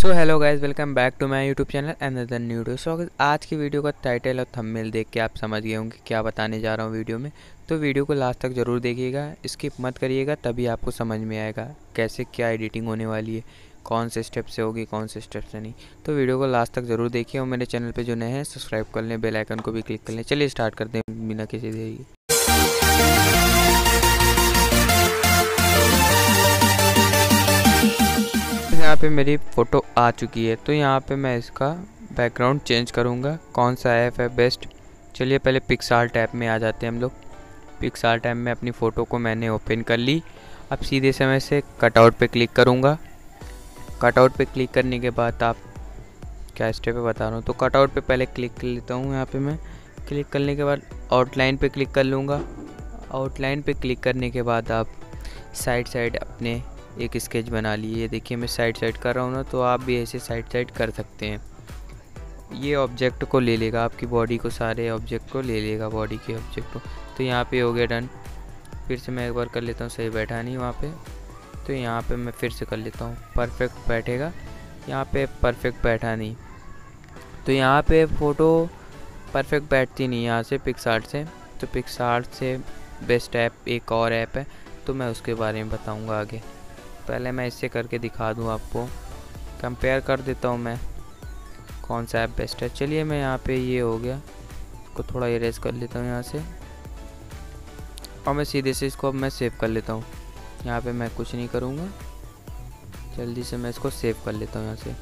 So hello guys, welcome back to my YouTube channel another new video. So आज की video का title और thumbnail देख के आप समझ गए होंगे क्या बताने जा रहा हूँ वीडियो में। तो वीडियो को लास्ट तक ज़रूर देखिएगा, स्किप मत करिएगा, तभी आपको समझ में आएगा कैसे क्या एडिटिंग होने वाली है, कौन से स्टेप से होगी, कौन से स्टेप से नहीं। तो वीडियो को लास्ट तक ज़रूर देखिए और मेरे चैनल पर जो नए हैं सब्सक्राइब कर लें, बेल आइकन को भी क्लिक कर लें। चलिए स्टार्ट करते हैं बिना किसी देरी। यहाँ पे मेरी फ़ोटो आ चुकी है, तो यहाँ पे मैं इसका बैकग्राउंड चेंज करूँगा। कौन सा ऐप है बेस्ट? चलिए पहले पिक्सार्ट ऐप में आ जाते हैं हम लोग। पिक्सार्ट ऐप में अपनी फ़ोटो को मैंने ओपन कर ली। अब सीधे से मैं इसे कटआउट पे क्लिक करूँगा। कटआउट पे क्लिक करने के बाद आप क्या स्टेप है बता रहा हूँ। तो कटआउट पे पहले क्लिक कर लेता हूँ। यहाँ पे मैं क्लिक करने के बाद आउटलाइन पे क्लिक कर लूँगा। आउटलाइन पे क्लिक करने के बाद आप साइड अपने एक स्केच बना लिए। देखिए मैं साइड कर रहा हूँ ना, तो आप भी ऐसे साइड कर सकते हैं। ये ऑब्जेक्ट को ले लेगा, आपकी बॉडी को, सारे ऑब्जेक्ट को ले लेगा, बॉडी के ऑब्जेक्ट को। तो यहाँ पे हो गया डन। फिर से मैं एक बार कर लेता हूँ, सही बैठा नहीं वहाँ पे, तो यहाँ पे मैं फिर से कर लेता हूँ, परफेक्ट बैठेगा। यहाँ पे परफेक्ट बैठा नहीं, तो यहाँ पे फ़ोटो परफेक्ट बैठती नहीं यहाँ से पिक्सार्ट से। तो पिक्सार्ट से बेस्ट ऐप एक और ऐप है, तो मैं उसके बारे में बताऊँगा आगे। पहले मैं इससे करके दिखा दूँ आपको, कंपेयर कर देता हूँ मैं कौन सा ऐप बेस्ट है। चलिए मैं यहाँ पे ये हो गया, इसको थोड़ा इरेज कर लेता हूँ यहाँ से, और मैं सीधे से इसको अब मैं सेव कर लेता हूँ। यहाँ पे मैं कुछ नहीं करूँगा, जल्दी से मैं इसको सेव कर लेता हूँ यहाँ से।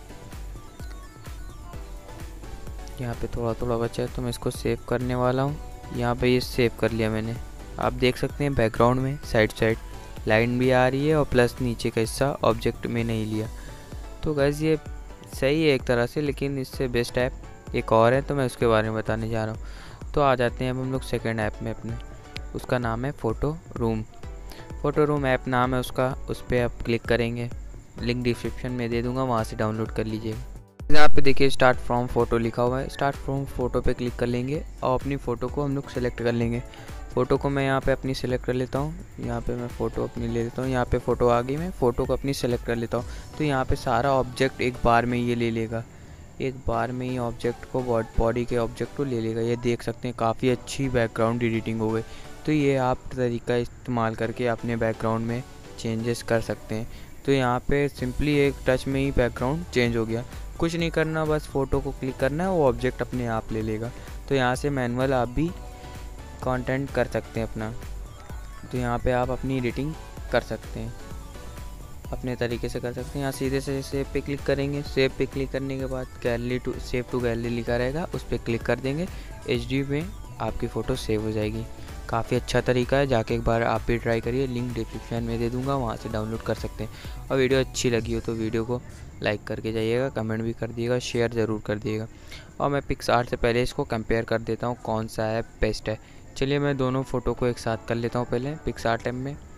यहाँ पे थोड़ा बचा है, तो मैं इसको सेव करने वाला हूँ। यहाँ पे ये सेव कर लिया मैंने। आप देख सकते हैं बैकग्राउंड में साइड लाइन भी आ रही है, और प्लस नीचे का हिस्सा ऑब्जेक्ट में नहीं लिया। तो गाइस ये सही है एक तरह से, लेकिन इससे बेस्ट ऐप एक और है, तो मैं उसके बारे में बताने जा रहा हूँ। तो आ जाते हैं अब हम लोग सेकंड ऐप में अपने। उसका नाम है Photo Room. Photo Room app नाम है उसका। उस पर आप क्लिक करेंगे, लिंक डिस्क्रिप्शन में दे दूँगा, वहाँ से डाउनलोड कर लीजिएगा। यहाँ पे देखिए स्टार्ट फ्रॉम फ़ोटो लिखा हुआ है। स्टार्ट फ्रॉम फ़ोटो पे क्लिक कर लेंगे और अपनी फ़ोटो को हम लोग सेलेक्ट कर लेंगे। फ़ोटो को मैं यहाँ पे अपनी सेलेक्ट कर लेता हूँ। यहाँ पे मैं फ़ोटो अपनी ले लेता हूँ। यहाँ पे फ़ोटो आ गई, मैं फ़ोटो को अपनी सेलेक्ट कर लेता हूँ। तो यहाँ पे सारा ऑब्जेक्ट एक बार में ये ले लेगा, एक बार में ही ऑब्जेक्ट को, बॉडी के ऑब्जेक्ट को ले लेगा। ये देख सकते हैं काफ़ी अच्छी बैकग्राउंड एडिटिंग हो गई। तो ये आप तरीका इस्तेमाल करके अपने बैकग्राउंड में चेंजेस कर सकते हैं। तो यहाँ पे सिंपली एक टच में ही बैकग्राउंड चेंज हो गया। कुछ नहीं करना, बस फ़ोटो को क्लिक करना है, वो ऑब्जेक्ट अपने आप ले लेगा। तो यहाँ से मैनुअल आप भी कंटेंट कर सकते हैं अपना। तो यहाँ पे आप अपनी एडिटिंग कर सकते हैं, अपने तरीके से कर सकते हैं। यहाँ सीधे से सेव पे क्लिक करेंगे। सेव पे क्लिक करने के बाद gallery to save to gallery लिखा रहेगा, उस पर क्लिक कर देंगे। HD में आपकी फ़ोटो सेव हो जाएगी। काफ़ी अच्छा तरीका है, जाके एक बार आप भी ट्राई करिए, लिंक डिस्क्रिप्शन में दे दूँगा, वहाँ से डाउनलोड कर सकते हैं। और वीडियो अच्छी लगी हो तो वीडियो को लाइक करके जाइएगा, कमेंट भी कर दिएगा, शेयर ज़रूर कर दिएगा। और मैं पिक्सार्ट से पहले इसको कंपेयर कर देता हूँ कौन सा ऐप बेस्ट है। चलिए मैं दोनों फ़ोटो को एक साथ कर लेता हूँ। पहले पिक्सार्ट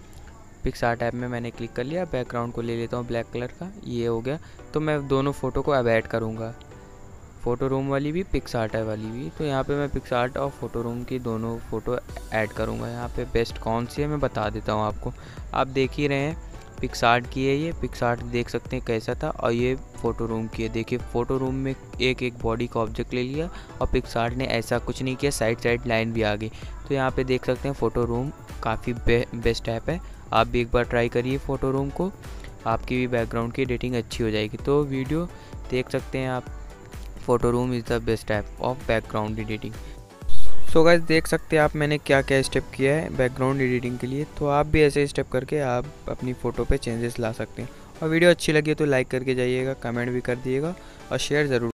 ऐप में मैंने क्लिक कर लिया। बैकग्राउंड को ले लेता हूँ ब्लैक कलर का, ये हो गया। तो मैं दोनों फ़ोटो को अब ऐड करूँगा, फ़ोटो रूम वाली भी, पिक्सार्ट वाली भी। तो यहाँ पे मैं पिक्सार्ट और फ़ोटो रूम की दोनों फ़ोटो ऐड करूँगा। यहाँ पे बेस्ट कौन सी है मैं बता देता हूँ आपको। आप देख ही रहे हैं पिक्सार्ट की है ये। पिक्सार्ट देख सकते हैं कैसा था, और ये फ़ोटो रूम की है। देखिए फ़ोटो रूम में एक बॉडी का ऑब्जेक्ट ले लिया, और पिक्सार्ट ने ऐसा कुछ नहीं किया, साइड लाइन भी आ गई। तो यहाँ पे देख सकते हैं फ़ोटो रूम काफ़ी बेस्ट ऐप है। आप भी एक बार ट्राई करिए फ़ोटो रूम को, आपकी भी बैकग्राउंड की एडिटिंग अच्छी हो जाएगी। तो वीडियो देख सकते हैं आप, Photo Room is the best app of background editing. So guys देख सकते हैं आप मैंने क्या क्या स्टेप किया है बैकग्राउंड एडिटिंग के लिए। तो आप भी ऐसे स्टेप करके आप अपनी फ़ोटो पे चेंजेस ला सकते हैं। और वीडियो अच्छी लगी तो लाइक करके जाइएगा, कमेंट भी कर दिएगा, और शेयर ज़रूर।